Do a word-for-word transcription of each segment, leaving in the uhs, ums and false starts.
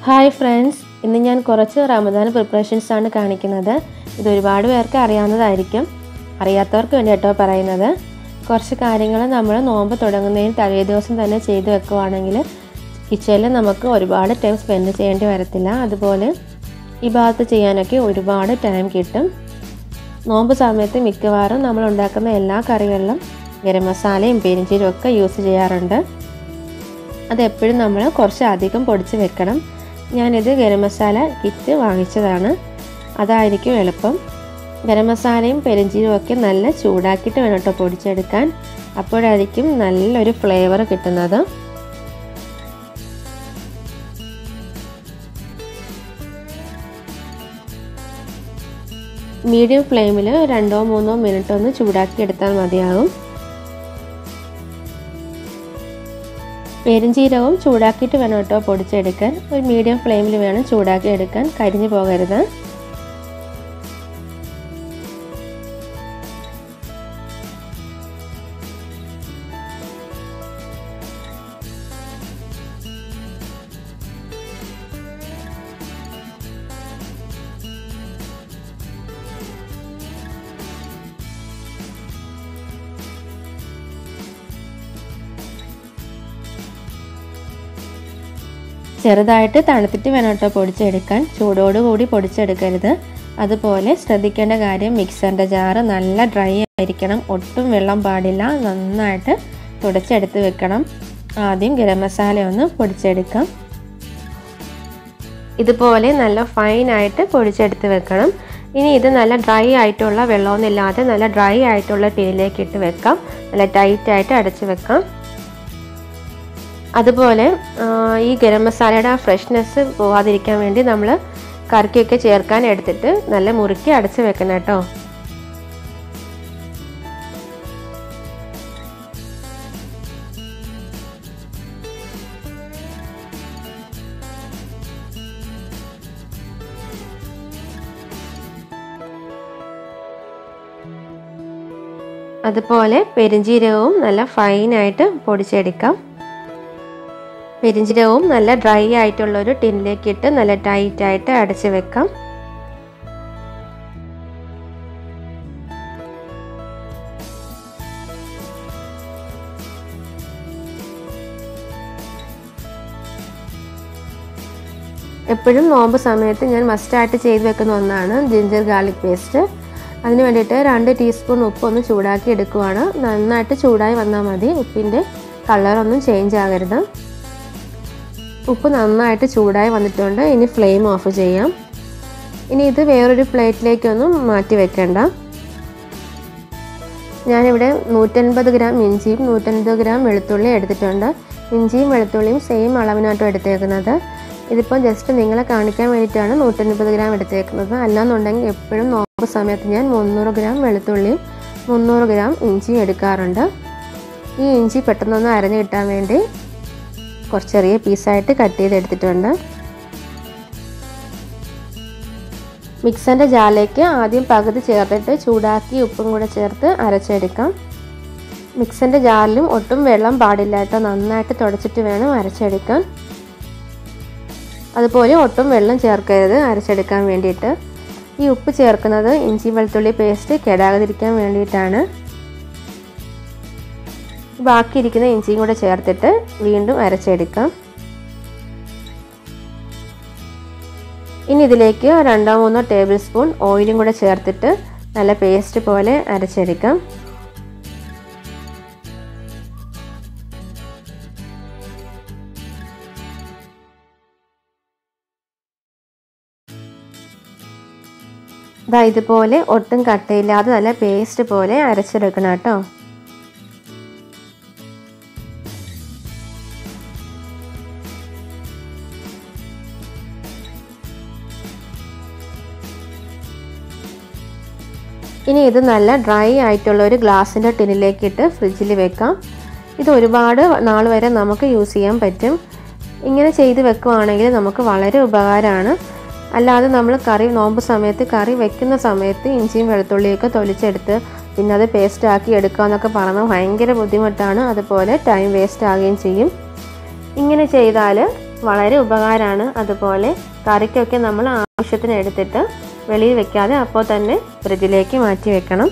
Hi friends, ഇന്ന് ഞാൻ കുറച്ച് റമദാൻ പ്രിപ്പറേഷൻസ് ആണ് കാണിക്കുന്നത്. ഇത് ഒരുപാട് പേർക്ക് അറിയാവുന്നതായിരിക്കും. അറിയാത്തവർക്ക് വേണ്ടി കേട്ടോ പറയുന്നത്. കുറച്ച് കാര്യങ്ങൾ നമ്മൾ നോമ്പ് തുടങ്ങുന്നതിന് തലേ ദിവസം തന്നെ ചെയ്തു വെക്കുവാണെങ്കിൽ കിച്ചണിൽ നമുക്ക് ഒരുപാട് ടൈം സ്പെൻഡ് ചെയ്യേണ്ടി വരത്തില്ല. അതുപോലെ ഈ ഭാഗത്ത് ചെയ്യാനൊക്കെ ഒരുപാട് ടൈം കിട്ടും. നോമ്പ് സമയത്ത് മിക്കവാറും നമ്മൾ ഉണ്ടാക്കുന്ന എല്ലാ കറികളിലും ഗരം മസാലയും പെരിഞ്ചീരകവും ഒക്കെ യൂസ് ചെയ്യാറുണ്ട്. അതെപ്പോഴും നമ്മൾ കുറച്ച് അധികം പൊടിച്ച് വെക്കണം. ഞാനിത് ഗരം മസാല കിറ്റ് വാങ്ങിച്ചതാണ്, അതായിരിക്കും എളുപ്പം. ഗരം മസാലയും പെരിഞ്ചീരകവും ഒക്കെ നല്ല ചൂടാക്കിയിട്ട് വേണം കേട്ടോ പൊടിച്ചെടുക്കാൻ. അപ്പോഴായിരിക്കും നല്ലൊരു ഫ്ലേവർ കിട്ടുന്നത്. മീഡിയം ഫ്ലെയിമിൽ രണ്ടോ മൂന്നോ മിനിറ്റ് ഒന്ന് ചൂടാക്കി എടുത്താൽ മതിയാകും. പെരിഞ്ചീരകവും ചൂടാക്കിയിട്ട് വേണം കേട്ടോ പൊടിച്ചെടുക്കാൻ. ഒരു മീഡിയം ഫ്ലെയിമിൽ വേണം ചൂടാക്കി എടുക്കാൻ, കരിഞ്ഞു പോകരുത്. ചെറുതായിട്ട് തണുത്തിട്ട് വേണം കേട്ടോ പൊടിച്ചെടുക്കാൻ, ചൂടോടുകൂടി പൊടിച്ചെടുക്കരുത്. അതുപോലെ ശ്രദ്ധിക്കേണ്ട കാര്യം, മിക്സറിൻ്റെ ജാറ് നല്ല ഡ്രൈ ആയിരിക്കണം, ഒട്ടും വെള്ളം പാടില്ല. നന്നായിട്ട് തുടച്ചെടുത്ത് വെക്കണം. ആദ്യം ഗരം മസാല ഒന്ന് പൊടിച്ചെടുക്കാം. ഇതുപോലെ നല്ല ഫൈനായിട്ട് പൊടിച്ചെടുത്ത് വെക്കണം. ഇനി ഇത് നല്ല ഡ്രൈ ആയിട്ടുള്ള വെള്ളമൊന്നുമില്ലാതെ നല്ല ഡ്രൈ ആയിട്ടുള്ള ടിന്നിലേക്ക് ഇട്ട് വെക്കാം. നല്ല ടൈറ്റായിട്ട് അടച്ച് വെക്കാം. അതുപോലെ ഈ ഗരം മസാലയുടെ ആ ഫ്രഷ്നെസ് പോവാതിരിക്കാൻ വേണ്ടി നമ്മൾ കറിക്കൊക്കെ ചേർക്കാൻ എടുത്തിട്ട് നല്ല മുറുക്കി അടച്ച് വെക്കണം കേട്ടോ. അതുപോലെ പെരിഞ്ചീരകവും നല്ല ഫൈനായിട്ട് പൊടിച്ചെടുക്കാം. പെരിഞ്ചീരകവും നല്ല ഡ്രൈ ആയിട്ടുള്ളൊരു ടിന്നിലേക്ക് ഇട്ട് നല്ല ടൈറ്റായിട്ട് അടച്ച് വെക്കാം. എപ്പോഴും നോമ്പ് സമയത്ത് ഞാൻ മസ്റ്റായിട്ട് ചെയ്ത് വെക്കുന്ന ഒന്നാണ് ജിഞ്ചർ ഗാർലിക് പേസ്റ്റ്. അതിന് വേണ്ടിയിട്ട് രണ്ട് ടീസ്പൂൺ ഉപ്പ് ഒന്ന് ചൂടാക്കി എടുക്കുവാണ്. നന്നായിട്ട് ചൂടായി വന്നാൽ മതി, ഉപ്പിൻ്റെ കളറൊന്നും ചേഞ്ച് ആകരുത്. ഉപ്പ് നന്നായിട്ട് ചൂടായി വന്നിട്ടുണ്ട്. ഇനി ഫ്ലെയിം ഓഫ് ചെയ്യാം. ഇനി ഇത് വേറൊരു പ്ലേറ്റിലേക്കൊന്നും മാറ്റി വെക്കേണ്ട. ഞാനിവിടെ നൂറ്റൻപത് ഗ്രാം ഇഞ്ചിയും നൂറ്റൻപത് ഗ്രാം വെളുത്തുള്ളിയും എടുത്തിട്ടുണ്ട്. ഇഞ്ചിയും വെളുത്തുള്ളിയും സെയിം അളവിനായിട്ടും എടുത്തേക്കുന്നത്. ഇതിപ്പോൾ ജസ്റ്റ് നിങ്ങളെ കാണിക്കാൻ വേണ്ടിയിട്ടാണ് നൂറ്റൻപത് ഗ്രാം എടുത്തേക്കുന്നത്. അല്ലാന്നുണ്ടെങ്കിൽ എപ്പോഴും നോമ്പ് സമയത്ത് ഞാൻ മുന്നൂറ് ഗ്രാം വെളുത്തുള്ളിയും മുന്നൂറ് ഗ്രാം ഇഞ്ചിയും എടുക്കാറുണ്ട്. ഈ ഇഞ്ചി പെട്ടെന്നൊന്ന് അരഞ്ഞ് കിട്ടാൻ വേണ്ടി കുറച്ച് ചെറിയ പീസായിട്ട് കട്ട് ചെയ്തെടുത്തിട്ടുണ്ട്. മിക്സറിൻ്റെ ജാറിലേക്ക് ആദ്യം പകുതി ചേർത്തിട്ട് ചൂടാക്കി ഉപ്പും കൂടെ ചേർത്ത് അരച്ചെടുക്കാം. മിക്സറിൻ്റെ ജാറിലും ഒട്ടും വെള്ളം പാടില്ല കേട്ടോ, നന്നായിട്ട് തുടച്ചിട്ട് വേണം അരച്ചെടുക്കാൻ. അതുപോലെ ഒട്ടും വെള്ളം ചേർക്കരുത് അരച്ചെടുക്കാൻ വേണ്ടിയിട്ട്. ഈ ഉപ്പ് ചേർക്കുന്നത് ഇഞ്ചി വെളുത്തുള്ളി പേസ്റ്റ് കേടാകാതിരിക്കാൻ വേണ്ടിയിട്ടാണ്. ബാക്കിയിരിക്കുന്ന ഇഞ്ചിയും കൂടെ ചേർത്തിട്ട് വീണ്ടും അരച്ചെടുക്കാം. ഇനി ഇതിലേക്ക് രണ്ടോ മൂന്നോ ടേബിൾ സ്പൂൺ ഓയിലും കൂടെ ചേർത്തിട്ട് നല്ല പേസ്റ്റ് പോലെ അരച്ചെടുക്കാം. ഇതാ ഇതുപോലെ ഒട്ടും കട്ടയില്ലാതെ നല്ല പേസ്റ്റ് പോലെ അരച്ചെടുക്കണം കേട്ടോ. ഇനി ഇത് നല്ല ഡ്രൈ ആയിട്ടുള്ള ഒരു ഗ്ലാസിൻ്റെ ടിന്നിലേക്ക് ഇട്ട് ഫ്രിഡ്ജിൽ വെക്കാം. ഇത് ഒരുപാട് നാൾ വരെ നമുക്ക് യൂസ് ചെയ്യാൻ പറ്റും. ഇങ്ങനെ ചെയ്ത് വെക്കുവാണെങ്കിൽ നമുക്ക് വളരെ ഉപകാരമാണ്. അല്ലാതെ നമ്മൾ കറി നോമ്പ് സമയത്ത് കറി വെക്കുന്ന സമയത്ത് ഇഞ്ചിയും വെളുത്തുള്ളിയൊക്കെ തൊലിച്ചെടുത്ത് പിന്നെ അത് പേസ്റ്റ് ആക്കി എടുക്കുക എന്നൊക്കെ പറഞ്ഞാൽ ഭയങ്കര ബുദ്ധിമുട്ടാണ്. അതുപോലെ ടൈം വേസ്റ്റ് ആവുകയും ചെയ്യും. ഇങ്ങനെ ചെയ്താൽ വളരെ ഉപകാരമാണ്. അതുപോലെ കറിക്കൊക്കെ നമ്മൾ ആവശ്യത്തിന് എടുത്തിട്ട് വെളിയിൽ വെക്കാതെ അപ്പോൾ തന്നെ ഫ്രിഡ്ജിലേക്ക് മാറ്റി വെക്കണം.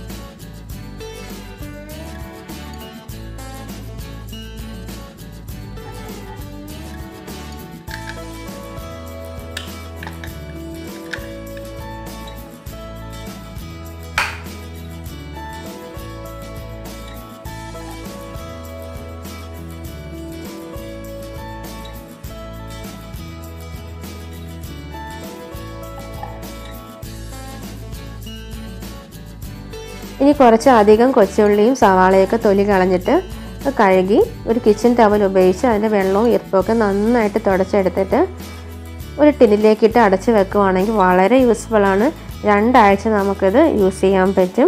ഇനി കുറച്ച് അധികം കൊച്ചുള്ളിയും സവാളയൊക്കെ തൊലി കളഞ്ഞിട്ട് കഴുകി ഒരു കിച്ചൺ ടവൽ ഉപയോഗിച്ച് അതിൻ്റെ വെള്ളവും ഈർപ്പമൊക്കെ നന്നായിട്ട് തുടച്ചെടുത്തിട്ട് ഒരു ടിന്നിലേക്കിട്ട് അടച്ച് വെക്കുകയാണെങ്കിൽ വളരെ യൂസ്ഫുള്ളാണ്. രണ്ടാഴ്ച നമുക്കിത് യൂസ് ചെയ്യാൻ പറ്റും.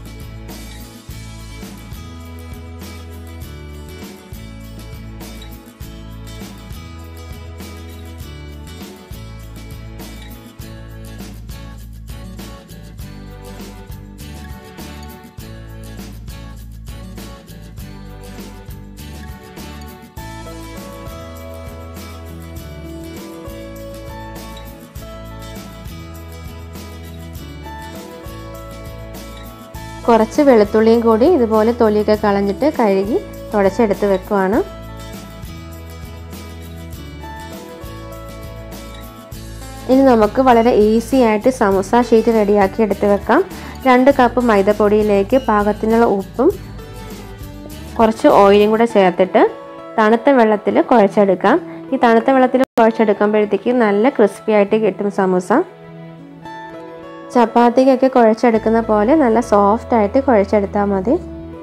കുറച്ച് വെളുത്തുള്ളിയും കൂടി ഇതുപോലെ തൊലിയൊക്കെ കളഞ്ഞിട്ട് കഴുകി തുടച്ചെടുത്ത് വെക്കുവാണ്. ഇനി നമുക്ക് വളരെ ഈസി ആയിട്ട് സമൂസ ഷീറ്റ് റെഡിയാക്കി എടുത്ത് വെക്കാം. രണ്ട് കപ്പ് മൈദപ്പൊടിയിലേക്ക് പാകത്തിനുള്ള ഉപ്പും കുറച്ച് ഓയിലും കൂടെ ചേർത്തിട്ട് തണുത്ത വെള്ളത്തിൽ കുഴച്ചെടുക്കാം. ഈ തണുത്ത വെള്ളത്തിൽ കുഴച്ചെടുക്കുമ്പോഴത്തേക്ക് നല്ല ക്രിസ്പി ആയിട്ട് കിട്ടും സമൂസ. ചപ്പാത്തിക്കൊക്കെ കുഴച്ചെടുക്കുന്ന പോലെ നല്ല സോഫ്റ്റ് ആയിട്ട് കുഴച്ചെടുത്താൽ മതി.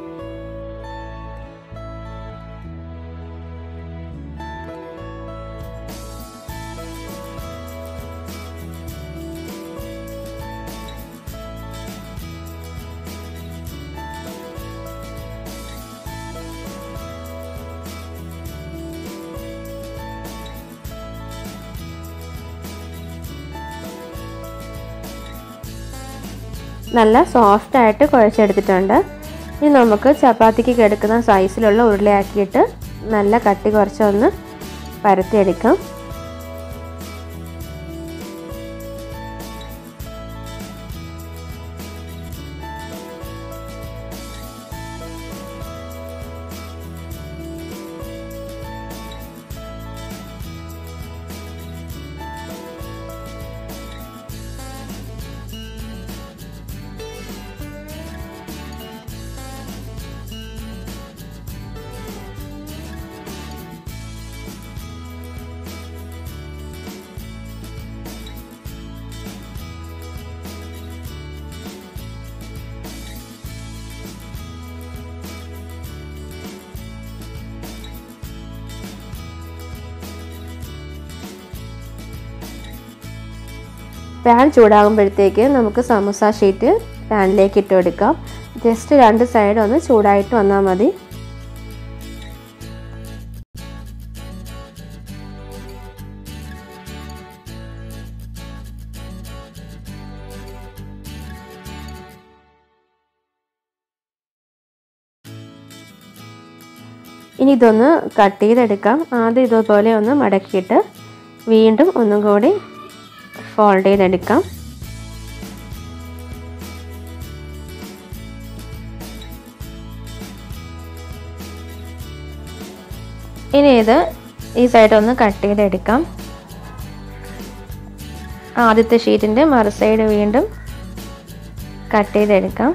നല്ല സോഫ്റ്റ് ആയിട്ട് കുഴച്ചെടുത്തിട്ടുണ്ട്. ഇനി നമുക്ക് ചപ്പാത്തിക്ക് എടുക്കുന്ന സൈസിലുള്ള ഉരുളയാക്കിയിട്ട് നല്ല കട്ടി കുറച്ചൊന്ന് പരത്തിയെടുക്കാം. പാൻ ചൂടാകുമ്പോഴത്തേക്ക് നമുക്ക് സമൂസ ഷീറ്റ് പാനിലേക്ക് ഇട്ട് കൊടുക്കാം. ജസ്റ്റ് രണ്ട് സൈഡ് ഒന്ന് ചൂടായിട്ട് വന്നാൽ മതി. ഇനി ഇതൊന്ന് കട്ട് ചെയ്തെടുക്കാം. ആദ്യം ഇതുപോലെ ഒന്ന് മടക്കിയിട്ട് വീണ്ടും ഒന്നും കൂടി ഫോൾഡ് ചെയ്തെടുക്കാം. ഇനി ഇത് ഈ സൈഡ് ഒന്ന് കട്ട് ചെയ്തെടുക്കാം. ആദ്യത്തെ ഷീറ്റിൻ്റെ മറു സൈഡ് വീണ്ടും കട്ട് ചെയ്തെടുക്കാം.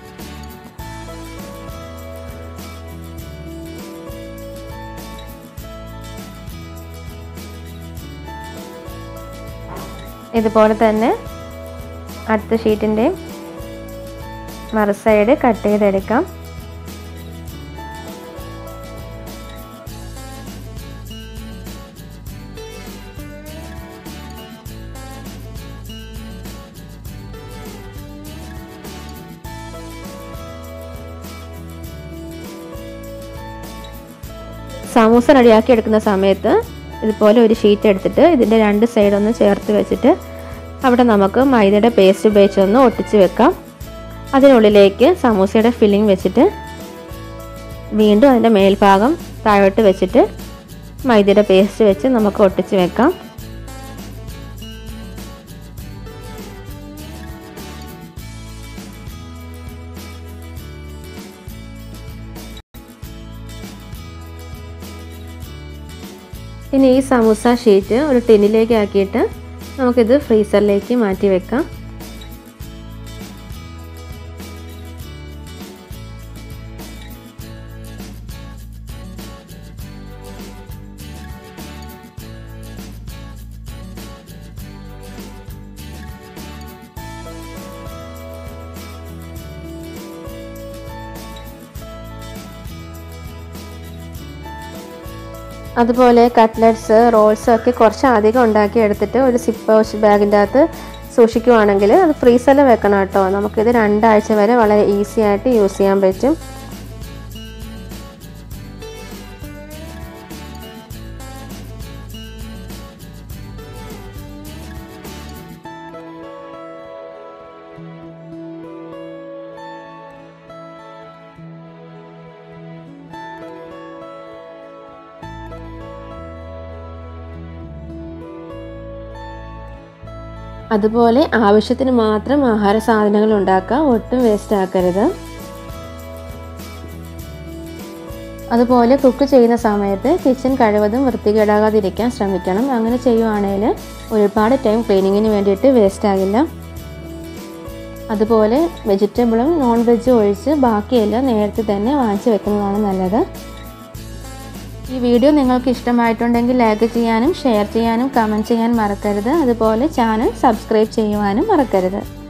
ഇതുപോലെ തന്നെ അടുത്ത ഷീറ്റിൻ്റെ മറു സൈഡ് കട്ട് ചെയ്തെടുക്കാം. സമൂസ റെഡിയാക്കി എടുക്കുന്ന സമയത്ത് ഇതുപോലെ ഒരു ഷീറ്റ് എടുത്തിട്ട് ഇതിൻ്റെ രണ്ട് സൈഡൊന്ന് ചേർത്ത് വെച്ചിട്ട് അവിടെ നമുക്ക് മൈദയുടെ പേസ്റ്റ് ഉപയോഗിച്ചൊന്ന് ഒട്ടിച്ച് വെക്കാം. അതിനുള്ളിലേക്ക് സമൂസയുടെ ഫില്ലിംഗ് വെച്ചിട്ട് വീണ്ടും അതിൻ്റെ മേൽഭാഗം താഴോട്ട് വെച്ചിട്ട് മൈദയുടെ പേസ്റ്റ് വെച്ച് നമുക്ക് ഒട്ടിച്ച് വെക്കാം. ഇനി ഈ സമൂസ ഷീറ്റ് ഒരു ടിന്നിലേക്ക് ആക്കിയിട്ട് നമുക്കിത് ഫ്രീസറിലേക്ക് മാറ്റി വെക്കാം. അതുപോലെ കട്ട്ലറ്റ്സ്, റോൾസ് ഒക്കെ കുറച്ച് അധികം ഉണ്ടാക്കി എടുത്തിട്ട് ഒരു സിപ്പ് പൗച്ച് ബാഗിൻ്റെ അകത്ത് സൂക്ഷിക്കുവാണെങ്കിൽ അത് ഫ്രീസറിൽ വെക്കണം കേട്ടോ. നമുക്കിത് രണ്ടാഴ്ച വരെ വളരെ ഈസി ആയിട്ട് യൂസ് ചെയ്യാൻ പറ്റും. അതുപോലെ ആവശ്യത്തിന് മാത്രം ആഹാര സാധനങ്ങൾ ഉണ്ടാക്കുക, ഒട്ടും വേസ്റ്റ് ആക്കരുത്. അതുപോലെ കുക്ക് ചെയ്യുന്ന സമയത്ത് കിച്ചൺ കഴിവതും വൃത്തികേടാകാതിരിക്കാൻ ശ്രമിക്കണം. അങ്ങനെ ചെയ്യുവാണെങ്കിൽ ഒരുപാട് ടൈം ക്ലീനിങ്ങിന് വേണ്ടിയിട്ട് വേസ്റ്റ് ആകില്ല. അതുപോലെ വെജിറ്റബിളും നോൺ വെജും ഒഴിച്ച് ബാക്കിയെല്ലാം നേരത്തെ തന്നെ വാങ്ങിച്ച് വെക്കുന്നതാണ് നല്ലത്. ഈ വീഡിയോ നിങ്ങൾക്ക് ഇഷ്ടമായിട്ടുണ്ടെങ്കിൽ ലൈക്ക് ചെയ്യാനും ഷെയർ ചെയ്യാനും കമൻറ്റ് ചെയ്യാൻ മറക്കരുത്. അതുപോലെ ചാനൽ സബ്സ്ക്രൈബ് ചെയ്യുവാനും മറക്കരുത്.